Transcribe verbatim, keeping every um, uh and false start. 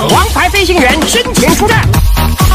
王牌飞行员申请出战。